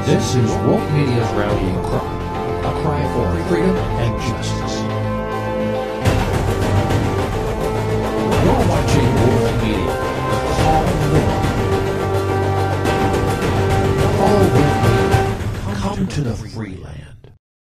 This is Woke Media's rallying cry, a cry for freedom and justice. You're watching Woke Media, the call war. Follow Woke Media, come to the free land.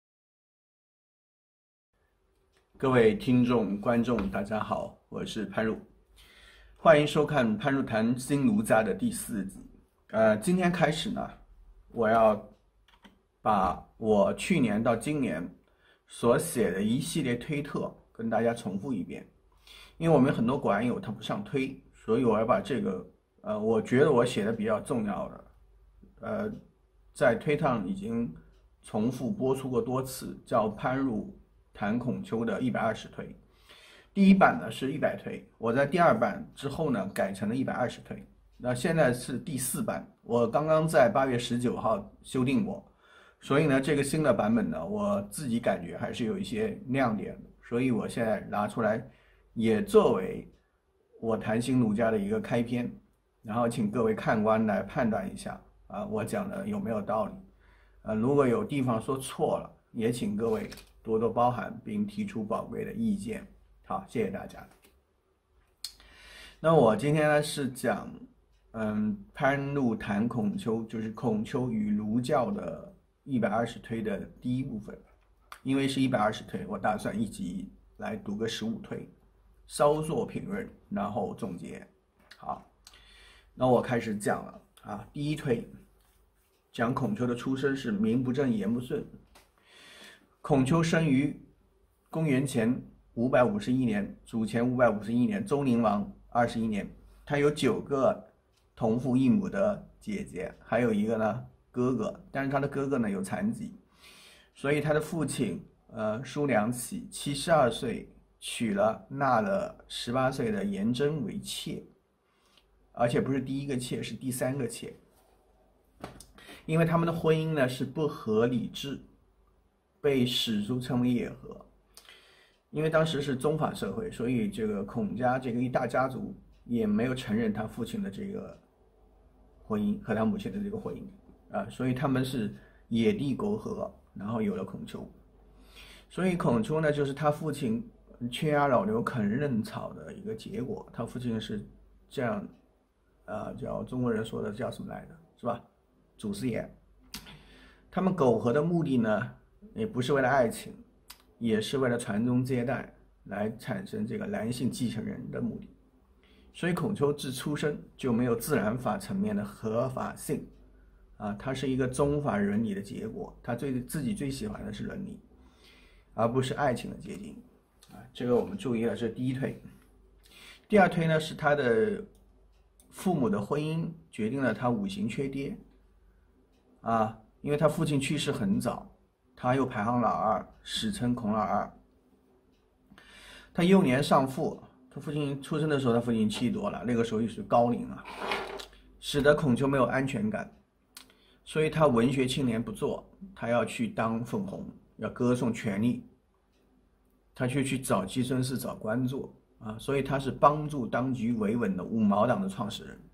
各位听众、观众，大家好，我是潘入，欢迎收看潘入谈新儒家的第4集。今天开始呢，我要把我去年到今年所写的一系列推特跟大家重复一遍，因为我们很多馆友他不上推，所以我要把这个我觉得我写的比较重要的在推特上已经重复播出过多次，叫潘入谈孔丘的120推。第一版呢是100推，我在第2版之后呢改成了120推。那现在是第4版，我刚刚在8月19号修订过，所以呢这个新的版本呢我自己感觉还是有一些亮点的，所以我现在拿出来也作为我谈新儒家的一个开篇，然后请各位看官来判断一下我讲的有没有道理，如果有地方说错了，也请各位多多包涵并提出宝贵的意见。好，谢谢大家。那我今天呢是讲潘入谈孔丘，就是孔丘与儒教的120推的第一部分。因为是120推，我打算一集来读个15推，稍作评论，然后总结。好，那我开始讲了第一推讲孔丘的出身是名不正言不顺。孔丘生于公元前551年，主前551年，周宁王21年。他有9个同父异母的姐姐，还有一个呢哥哥，但是他的哥哥呢有残疾，所以他的父亲叔梁启72岁纳了18岁的颜真为妾，而且不是第一个妾，是第3个妾。因为他们的婚姻呢是不合礼制，被史书称为野合。因为当时是宗法社会，所以这个孔家这个一大家族也没有承认他父亲的这个婚姻和他母亲的这个婚姻所以他们是野地苟合，然后有了孔丘。所以孔丘呢就是他父亲缺牙老牛啃嫩草的一个结果。他父亲是这样叫中国人说的叫什么来着，是吧？祖师爷。他们苟合的目的呢也不是为了爱情，也是为了传宗接代，来产生这个男性继承人的目的。所以孔丘自出生就没有自然法层面的合法性它是一个宗法伦理的结果，他自己最喜欢的是伦理，而不是爱情的结晶这个我们注意了，这是第一推。第2推呢是他的父母的婚姻决定了他五行缺爹因为他父亲去世很早，他又排行老2，史称孔老2。他幼年丧父，他父亲出生的时候他父亲70多了，那个时候也是高龄使得孔丘没有安全感，所以他文学青年不做，他要去当粉红，要歌颂权力，他却去找姬孙氏找官做所以他是帮助当局维稳的五毛党的创始人。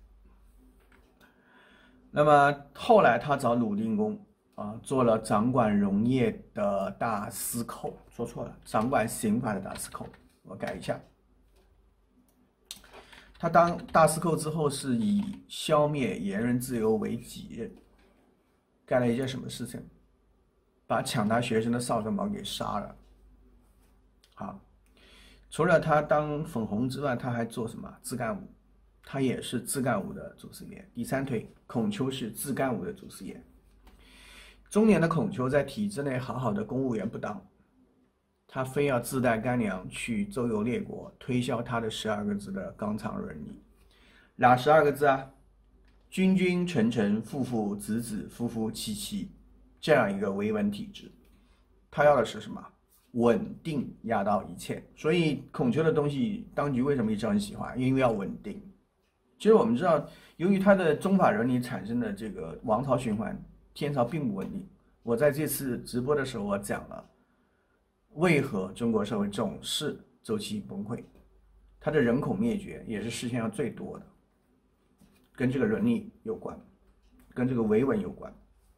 那么后来他找鲁定公做了掌管农业的大司寇，说错了，掌管刑法的大司寇，我改一下。他当大司寇之后是以消灭言论自由为己任，干了一件什么事情？把抢他学生的少根毛给杀了。除了他当粉红之外，他还做什么？自干五，他也是自干五的祖师爷。第3推，孔丘是自干五的祖师爷。中年的孔丘在体制内好好的公务员不当，他非要自带干粮去周游列国，推销他的12个字的纲常伦理。哪12个字君君臣臣父父子子夫夫妻妻，这样一个维稳体制。他要的是什么？稳定压倒一切。所以孔丘的东西当局为什么一直很喜欢？因为要稳定。其实我们知道，由于他的宗法伦理产生的这个王朝循环，天朝并不稳定。我在这次直播的时候我讲了为何中国社会总是周期崩溃，它的人口灭绝也是世界上最多的，跟这个伦理有关，跟这个维稳有关。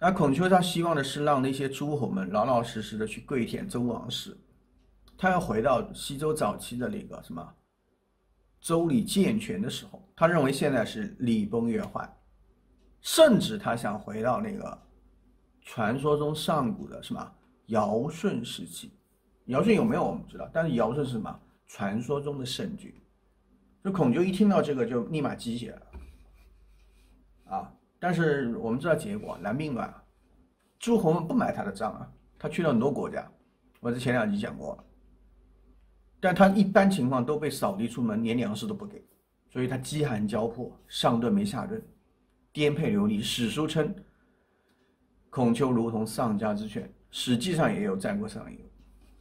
而孔丘他希望的是让那些诸侯们老老实实的去跪舔周王室，他要回到西周早期的那个什么周礼健全的时候，他认为现在是礼崩乐坏，甚至他想回到那个传说中上古的什么尧舜时期。尧舜有没有我们不知道，但是尧舜是什么？传说中的圣君。就孔丘一听到这个就立马鸡血了啊！但是我们知道结果，蓝鬓乱，诸侯们不买他的账啊，他去了很多国家，我在前2集讲过了，但他一般情况都被扫地出门，连粮食都不给，所以他饥寒交迫，上顿没下顿，颠沛流离。史书称孔丘如同丧家之犬，史记上也有战国上也有。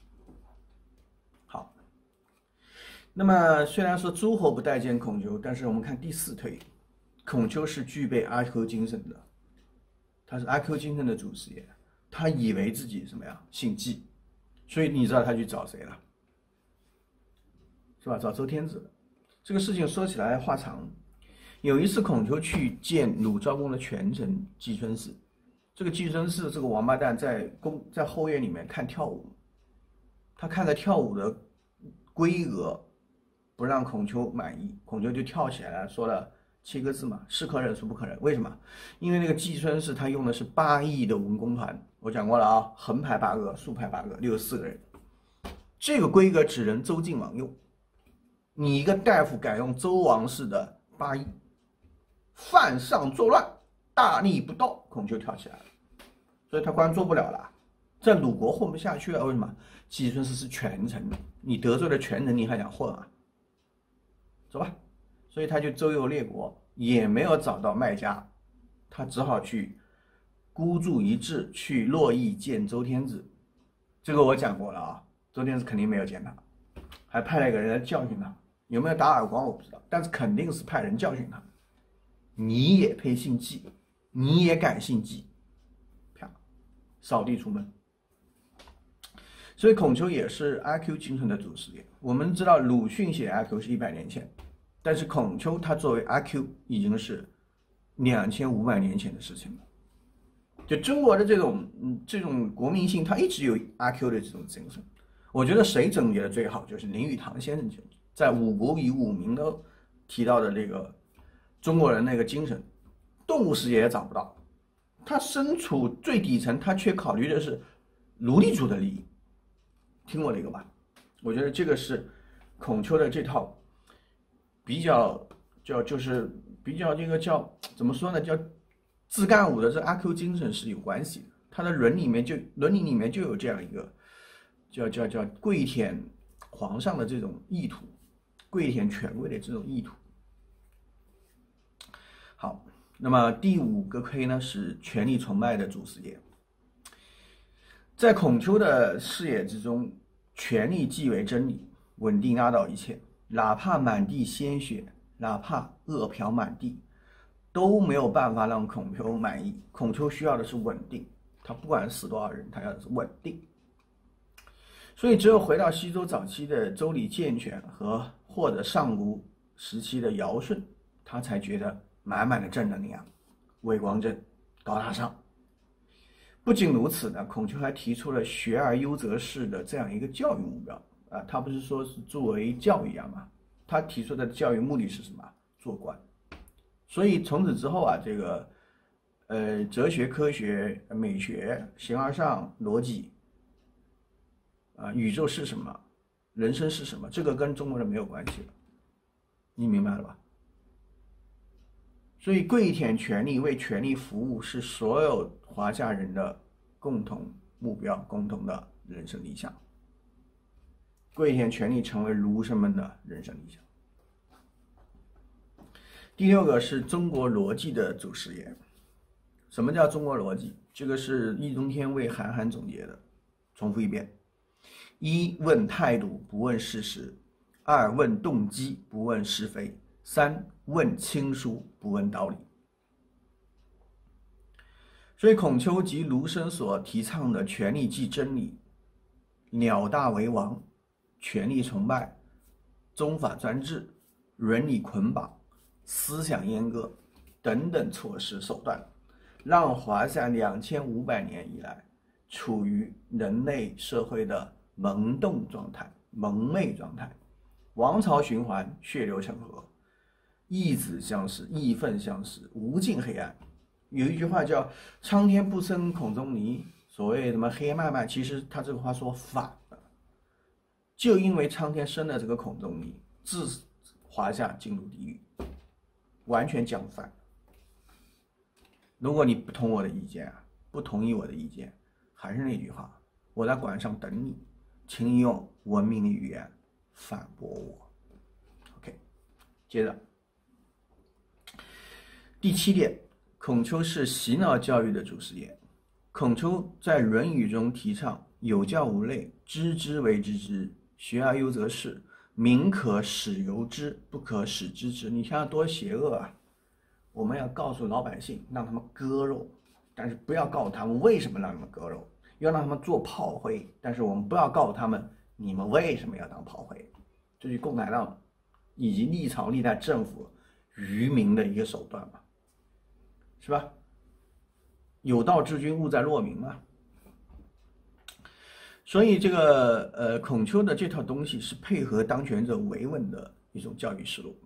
好，那么虽然说诸侯不待见孔丘，但是我们看第4推，孔丘是具备阿 Q 精神的，他是阿 Q 精神的祖师爷，他以为自己什么呀姓季，所以你知道他去找谁了，是吧？找周天子。这个事情说起来话长，有一次孔丘去见鲁昭公的权臣季春氏，这个季春氏这个王八蛋在后院里面看跳舞，他看着跳舞的规格不让孔丘满意，孔丘就跳起来了，说了7个字嘛，是可忍孰不可忍。为什么？因为那个季春氏他用的是8亿的文工团，我讲过了啊，横排8个，竖排8个，64个人，这个规格只能周晋王用。你一个大夫敢用周王室的8亿，犯上作乱，大逆不道，孔丘跳起来了，所以他官做不了了，在鲁国混不下去了。为什么？季春氏是权臣，你得罪了权臣，你还想混啊？走吧。所以他就周游列国，也没有找到卖家，他只好去孤注一掷，去洛邑见周天子。这个我讲过了啊，周天子肯定没有见他，还派了一个人来教训他，有没有打耳光我不知道，但是肯定是派人教训他。你也配姓季？你也敢姓季？啪，扫地出门。所以孔丘也是阿 Q 精神的祖师爷。我们知道鲁迅写阿 Q 是100年前，但是孔丘他作为阿 Q 已经是2500年前的事情了。就中国的这种国民性，他一直有阿 Q 的这种精神。我觉得谁总结的最好，就是林语堂先生在《五国语五名》都提到的这个中国人那个精神，动物世界也找不到。他身处最底层，他却考虑的是奴隶主的利益。听过这个吧？我觉得这个是孔丘的这套比较就是比较这个叫怎么说呢？叫自干五的这阿 Q 精神是有关系的。他的伦理里面就有这样一个叫跪舔皇上的这种意图，跪舔权贵的这种意图。好，那么第5个 K 呢是权力崇拜的祖师爷。在孔丘的视野之中，权力即为真理，稳定压倒一切，哪怕满地鲜血，哪怕恶殍满地，都没有办法让孔丘满意。孔丘需要的是稳定，他不管死多少人，他要的是稳定。所以只有回到西周早期的周礼健全和或者上古时期的尧舜，他才觉得满满的正能量，伟光正，高大上。不仅如此呢，孔丘还提出了学而优则仕的这样一个教育目标啊，他不是说是作为教育一样吗？他提出的教育目的是什么？做官。所以从此之后啊，这个哲学、科学、美学、形而上、逻辑啊，宇宙是什么，人生是什么，这个跟中国人没有关系了，你明白了吧？所以跪舔权力，为权力服务，是所有华夏人的共同目标，共同的人生理想。跪舔权力成为儒生们的人生理想。第6个是中国逻辑的祖师爷。什么叫中国逻辑？这个是易中天为韩寒总结的，重复一遍：1问态度，不问事实；2问动机，不问是非；3问亲疏，不问道理。所以孔丘及儒生所提倡的权力即真理、鸟大为王、权力崇拜、宗法专制、伦理捆绑、思想阉割等等措施手段， 让华夏2500年以来处于人类社会的萌动状态、蒙昧状态，王朝循环，血流成河，义子相视，义愤相视，无尽黑暗。有一句话叫“苍天不生孔仲尼”，所谓什么黑漫漫，其实他这个话说反了。就因为苍天生了这个孔仲尼，致华夏进入地狱，完全讲反。如果你不同我的意见啊，不同意我的意见，还是那句话，我在馆上等你，请你用文明的语言反驳我。OK， 接着第7点，孔丘是洗脑教育的祖师爷。孔丘在《论语》中提倡有教无类，知之为知之，学而优则仕，民可使由之，不可使知之。你看多邪恶啊！我们要告诉老百姓，让他们割肉，但是不要告诉他们为什么让他们割肉，要让他们做炮灰，但是我们不要告诉他们你们为什么要当炮灰。这是共产党以及历朝历代政府愚民的一个手段嘛，是吧？有道之君，务在弱民嘛。所以这个孔丘的这套东西是配合当权者维稳的一种教育思路。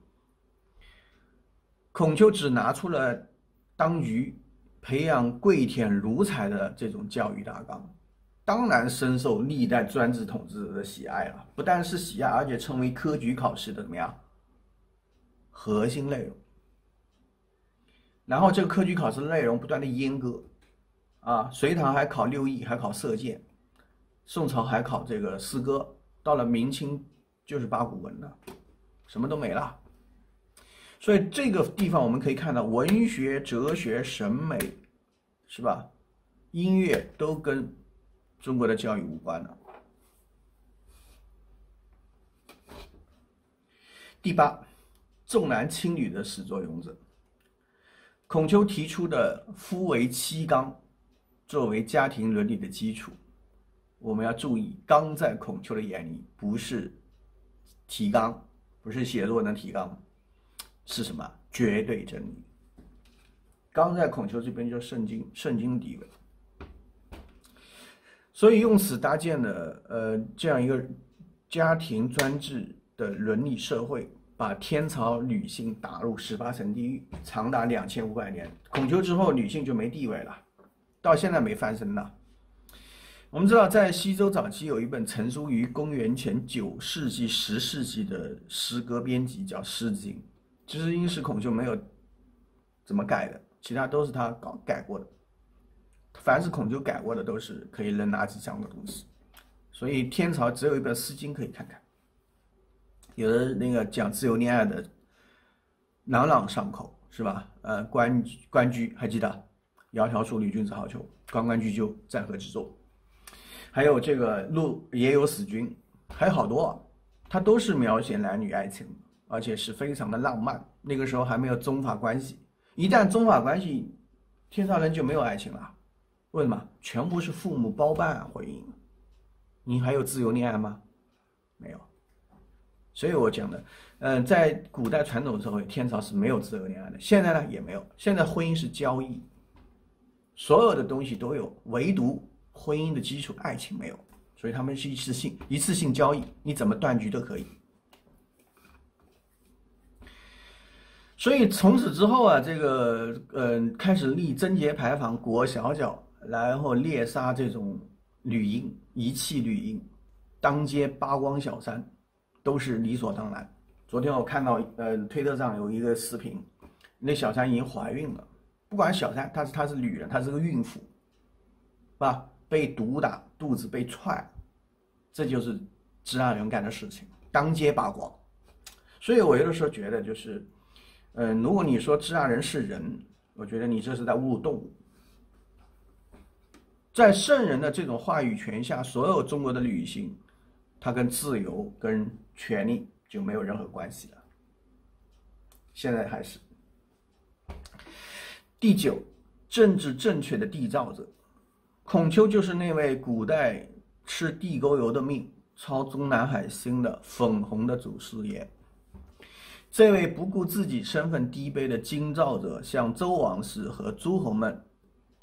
孔丘只拿出了当局培养跪舔奴才的这种教育大纲，当然深受历代专制统治者的喜爱了。不但是喜爱，而且成为科举考试的怎么样核心内容。然后这个科举考试的内容不断的阉割啊，隋唐还考六艺，还考射箭，宋朝还考这个诗歌，到了明清就是八股文了，什么都没了。所以这个地方我们可以看到，文学、哲学、审美，是吧？音乐都跟中国的教育无关了。第8，重男轻女的始作俑者。孔丘提出的夫为妻纲，作为家庭伦理的基础。我们要注意，纲在孔丘的眼里不是提纲，不是写作文的提纲，是什么？绝对真理。纲在孔丘这边就是圣经地位。所以用此搭建了这样一个家庭专制的伦理社会，把天朝女性打入18层地狱，长达2500年。孔丘之后，女性就没地位了，到现在没翻身了。我们知道，在西周早期有一本成书于公元前9世纪、10世纪的诗歌编辑，叫《诗经》。《诗经》是孔丘没有怎么改的，其他都是他改过的。凡是孔丘改过的，都是可以扔垃圾箱的东西。所以天朝只有一本《诗经》可以看看。有的那个讲自由恋爱的朗朗上口，是吧？关雎还记得？窈窕淑女，君子好逑，关关雎鸠，在河之洲。还有这个也有死君，还有好多，它都是描写男女爱情，而且是非常的浪漫。那个时候还没有宗法关系，一旦宗法关系，天朝人就没有爱情了。为什么？全部是父母包办婚姻，你还有自由恋爱吗？没有。所以我讲的，在古代传统社会，天朝是没有自由恋爱的。现在呢，也没有。现在婚姻是交易，所有的东西都有，唯独婚姻的基础爱情没有。所以他们是一次性交易，你怎么断局都可以。所以从此之后啊，这个开始立贞节牌坊、裹小脚，然后猎杀这种女婴，遗弃女婴，当街扒光小三。都是理所当然。昨天我看到推特上有一个视频，那小三已经怀孕了，不管小三，她是女人，她是个孕妇，吧？被毒打，肚子被踹，这就是治安人干的事情，当街扒光。所以我有的时候觉得就是，如果你说治安人是人，我觉得你这是在侮辱动物。在圣人的这种话语权下，所有中国的女性，它跟自由、跟权利就没有任何关系了。现在还是。第9，政治正确的缔造者。孔丘就是那位古代吃地沟油的命、操中南海星的粉红的祖师爷。这位不顾自己身份低卑的京兆者，向周王室和诸侯们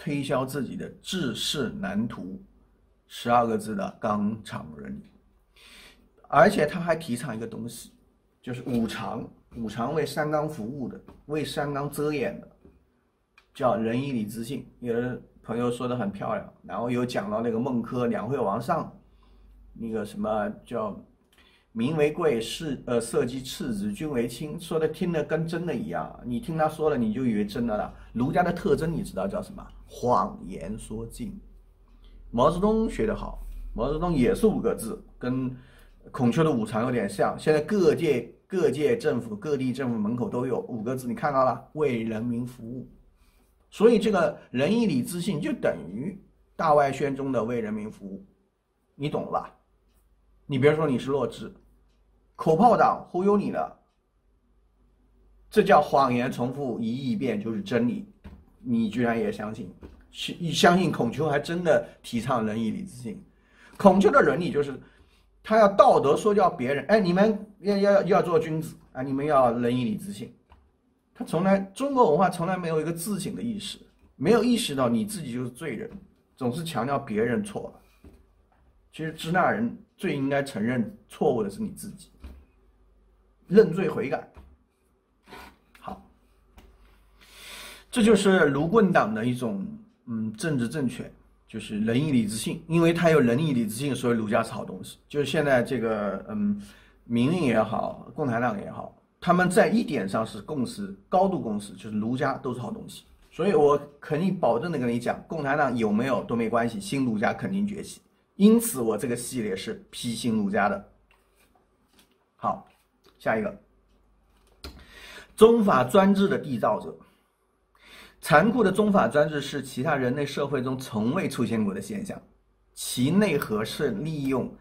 推销自己的治世蓝图，12个字的纲常伦理。而且他还提倡一个东西，就是五常，五常为三纲服务的，为三纲遮掩的，叫仁义礼智信。有的朋友说的很漂亮，然后有讲到那个孟轲两会王上，那个什么叫民为贵，社稷次之，君为轻，说的听得跟真的一样。你听他说了，你就以为真的了。儒家的特征你知道叫什么？谎言说尽。毛泽东学得好，毛泽东也是5个字，跟孔丘的五常有点像。现在各界政府、各地政府门口都有5个字，你看到了，为人民服务。所以这个仁义礼智信就等于大外宣中的为人民服务，你懂了吧？你别说你是弱智，口炮党忽悠你的，这叫谎言重复1亿遍就是真理，你居然也相信？相信孔丘还真的提倡仁义礼智信。孔丘的伦理就是他要道德说教别人，哎，你们要做君子啊，你们要仁义礼智信。他中国文化从来没有一个自省的意识，没有意识到你自己就是罪人，总是强调别人错了。其实支那人最应该承认错误的是你自己，认罪悔改。好，这就是卢棍党的一种政治正确，就是仁义礼智信。因为他有仁义礼智信，所以儒家是好东西。就是现在这个民运也好，共产党也好，他们在一点上是共识，高度共识，就是儒家都是好东西。所以我肯定保证的跟你讲，共产党有没有都没关系，新儒家肯定崛起。因此我这个系列是批新儒家的。好，下一个，宗法专制的缔造者。残酷的宗法专制是其他人类社会中从未出现过的现象，其内核是利用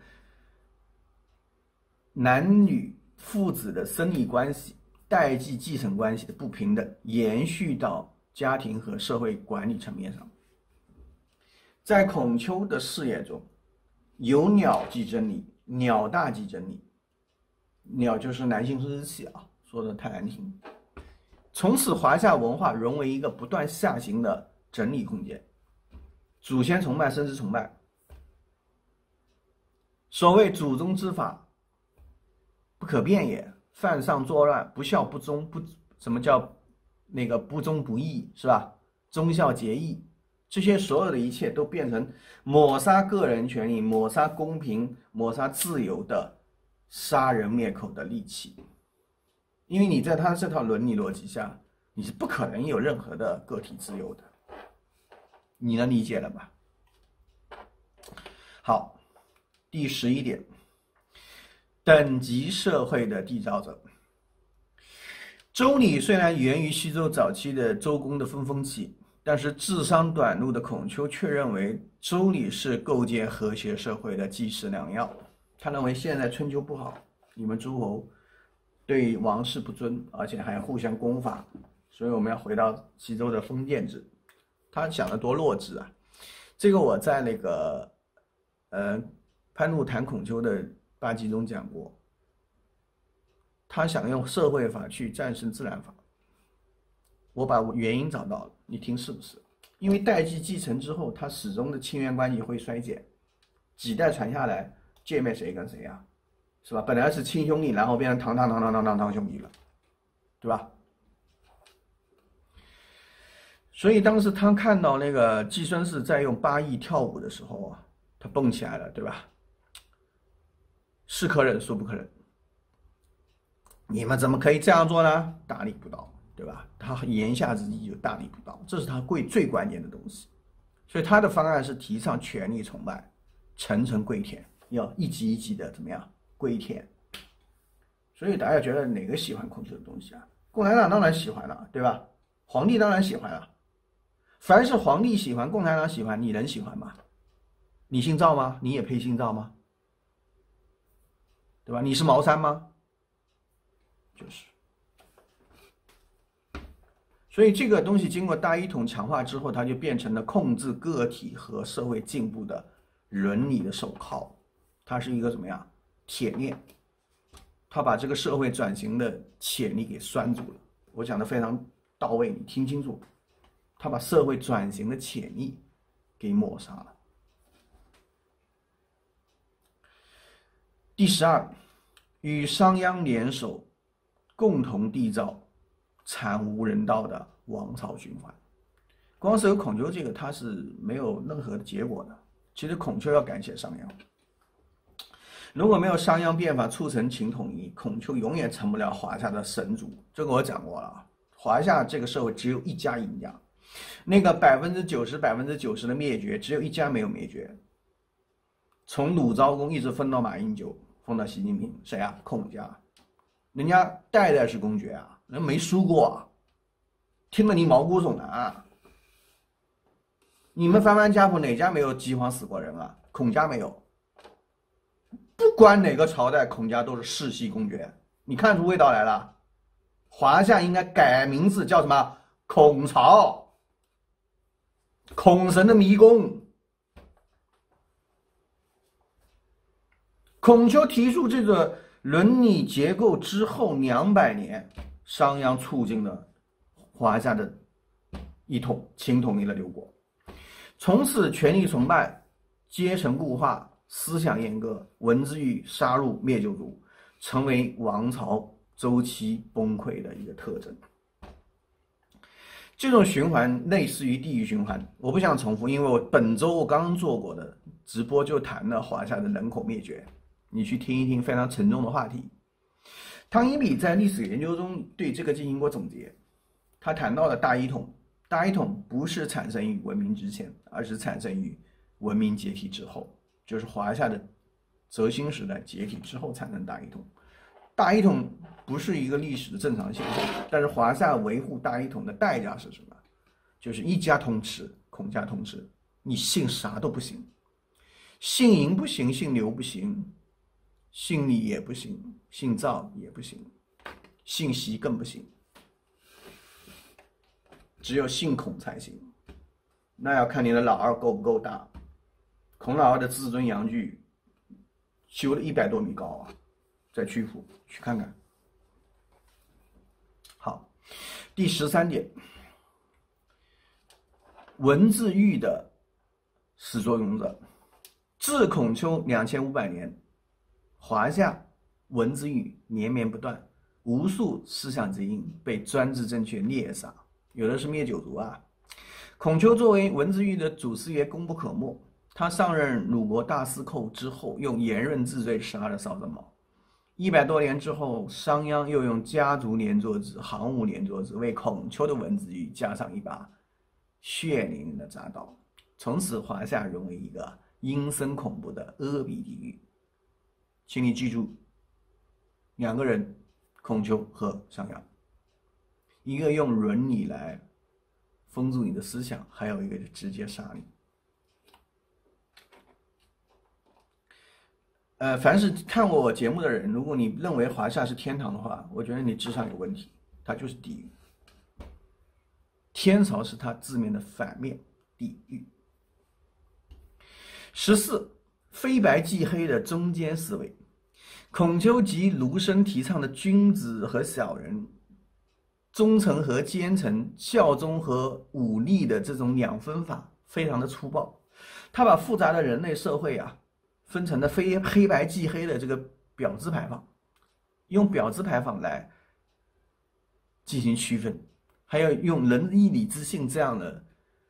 男女父子的生理关系、代际继承关系的不平等延续到家庭和社会管理层面上。在孔丘的视野中，有鸟即真理，鸟大即真理。鸟就是男性生殖器啊，说的太难听。从此华夏文化沦为一个不断下行的整理空间，祖先崇拜、生殖崇拜。所谓祖宗之法不可变也，犯上作乱，不孝不忠，什么叫那个不忠不义，是吧？忠孝节义，这些所有的一切都变成抹杀个人权利、抹杀公平、抹杀自由的杀人灭口的利器。因为你在他这套伦理逻辑下，你是不可能有任何的个体自由的，你能理解了吧？好，第11点，等级社会的缔造者。周礼虽然源于西周早期的周公的分封期，但是智商短路的孔丘却认为周礼是构建和谐社会的基石良药。他认为现在春秋不好，你们诸侯对王室不尊，而且还互相攻伐，所以我们要回到西周的封建制。他想的多弱智啊！这个我在那个潘禄谈孔丘的8集中讲过。他想用社会法去战胜自然法，我把原因找到了，你听是不是？因为代际继承之后，他始终的亲缘关系会衰减，几代传下来，界面谁跟谁啊？是吧？本来是亲兄弟，然后变成堂兄弟了，对吧？所以当时他看到那个季孙氏在用8佾跳舞的时候啊，他蹦起来了，对吧？是可忍，孰不可忍？你们怎么可以这样做呢？大逆不道，对吧？他言下之意就大逆不道，这是他最关键的东西。所以他的方案是提倡权力崇拜，层层跪舔，要一级一级的怎么样跪舔。所以大家觉得哪个喜欢孔丘的东西啊？共产党当然喜欢了，对吧？皇帝当然喜欢了。凡是皇帝喜欢，共产党喜欢，你能喜欢吗？你姓赵吗？你也配姓赵吗？对吧？你是毛山吗？就是。所以这个东西经过大一统强化之后，它就变成了控制个体和社会进步的伦理的手铐，它是一个怎么样铁链，它把这个社会转型的潜力给拴住了。我讲的非常到位，你听清楚。 他把社会转型的潜力给抹杀了。第12，与商鞅联手，共同缔造惨无人道的王朝循环。光是有孔丘这个，他是没有任何的结果的。其实孔丘要感谢商鞅，如果没有商鞅变法促成秦统一，孔丘永远成不了华夏的神主。这个我讲过了，华夏这个社会只有一家赢家，那个90%的灭绝，只有一家没有灭绝。从鲁昭公一直分到马英九，分到习近平，谁啊？孔家，人家代代是公爵啊，人没输过啊，听得你毛骨悚然啊！你们翻翻家谱，哪家没有饥荒死过人啊？孔家没有。不管哪个朝代，孔家都是世袭公爵。你看出味道来了？华夏应该改名字叫什么？孔朝，孔神的迷宫。孔丘提出这个伦理结构之后200年，商鞅促进了华夏的一统，秦统一了6国。从此权力崇拜、阶层固化、思想阉割、文字狱、杀戮、灭九族，成为王朝周期崩溃的一个特征。这种循环类似于地狱循环，我不想重复，因为我本周我刚刚做过的直播就谈了华夏的人口灭绝，你去听一听，非常沉重的话题。汤因比在历史研究中对这个进行过总结，他谈到了大一统。大一统不是产生于文明之前，而是产生于文明解体之后，就是华夏的轴心时代解体之后产生大一统。大一统不是一个历史的正常现象，但是华夏维护大一统的代价是什么？就是一家通吃，孔家通吃，你信啥都不行，信嬴不行，信刘不行，信李也不行，信赵也不行，信习更不行。只有信孔才行，那要看你的老二够不够大。孔老二的至尊阳具修了100多米高啊，在曲阜去看看。好，第13点，文字狱的始作俑者。自孔丘2500年，华夏文字狱连绵不断，无数思想精英被专制政权猎杀。有的是灭九族啊。孔丘作为文字狱的祖师爷功不可没，他上任鲁国大司寇之后，用言论治罪杀了邵正卯。100多年之后，商鞅又用家族连坐制、行伍连坐制为孔丘的文字狱加上一把血淋淋的铡刀，从此华夏沦为一个阴森恐怖的阿鼻地狱。请你记住2个人，孔丘和商鞅。一个用伦理来封住你的思想，还有一个就直接杀你。凡是看过我节目的人，如果你认为华夏是天堂的话，我觉得你智商有问题，它就是地狱。天朝是它字面的反面，地狱。14，非白即黑的中间思维。孔丘及卢生提倡的君子和小人、忠臣和奸臣、效忠和武力的这种2分法非常的粗暴，他把复杂的人类社会啊分成了黑白即黑的这个表支牌坊，用表支牌坊来进行区分，还有用仁义礼智信这样的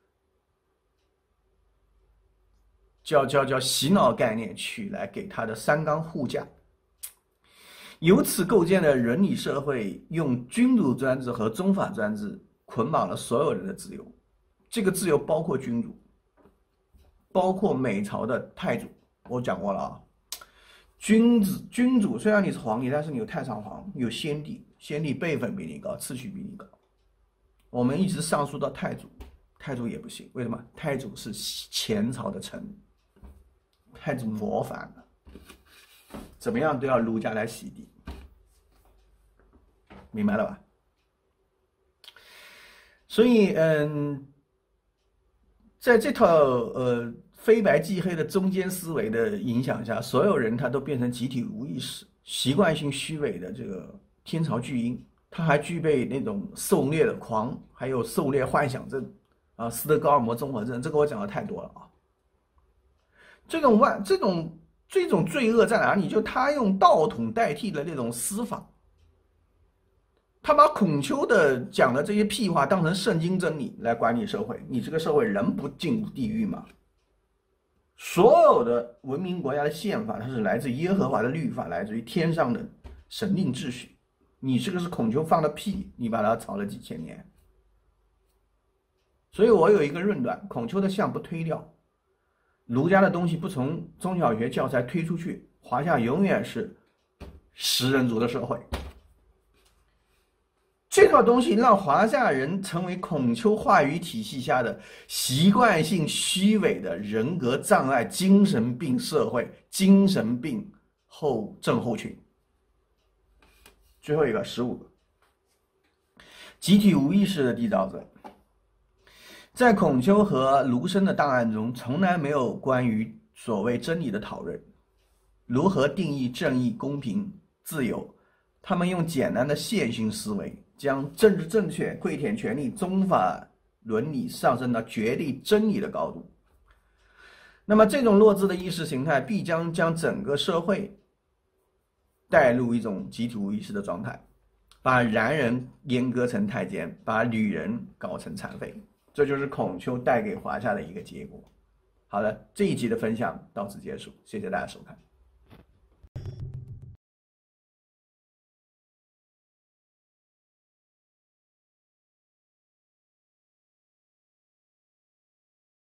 叫洗脑概念取来给他的3纲护驾。由此构建了伦理社会，用君主专制和宗法专制捆绑了所有人的自由。这个自由包括君主，包括每朝的太祖。我讲过了啊，君主虽然你是皇帝，但是你有太上皇，有先帝，先帝辈分比你高，次序比你高。我们一直上溯到太祖，太祖也不行，为什么？太祖是前朝的臣，太祖谋反了。怎么样都要儒家来洗涤，明白了吧？所以，在这套非白即黑的中间思维的影响下，所有人他都变成集体无意识、习惯性虚伪的这个天朝巨婴，他还具备那种狩猎的狂，还有狩猎幻想症， 斯德哥尔摩综合症，这个我讲的太多了啊。这种罪恶在哪里？就他用道统代替的那种司法，他把孔丘的讲的这些屁话当成圣经真理来管理社会，你这个社会人不进入地狱吗？所有的文明国家的宪法，它是来自耶和华的律法，来自于天上的神令秩序。你这个是孔丘放的屁，你把它炒了几千年。所以我有一个论断，孔丘的像不推掉，儒家的东西不从中小学教材推出去，华夏永远是食人族的社会。这套东西让华夏人成为孔丘话语体系下的习惯性虚伪的人格障碍精神病社会，精神病症候群。最后一个15个，集体无意识的缔造者。在孔丘和卢生的档案中，从来没有关于所谓真理的讨论，如何定义正义、公平、自由。他们用简单的线性思维，将政治正确、跪舔权力、宗法伦理上升到绝对真理的高度。那么这种弱智的意识形态必将整个社会带入一种集体无意识的状态，把男人阉割成太监，把女人搞成残废。这就是孔丘带给华夏的一个结果。好的，这一集的分享到此结束，谢谢大家收看。